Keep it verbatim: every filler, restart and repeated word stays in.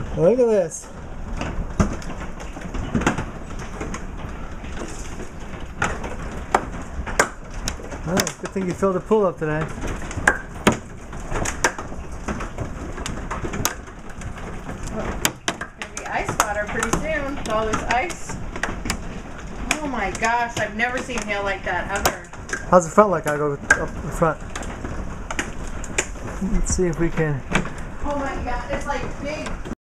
Look at this. Oh, good thing you filled the pool up today. Gonna be ice water pretty soon with all this ice. Oh my gosh, I've never seen hail like that ever. How's the front like? I'll go up the front. Let's see if we can. Oh my god, it's like big.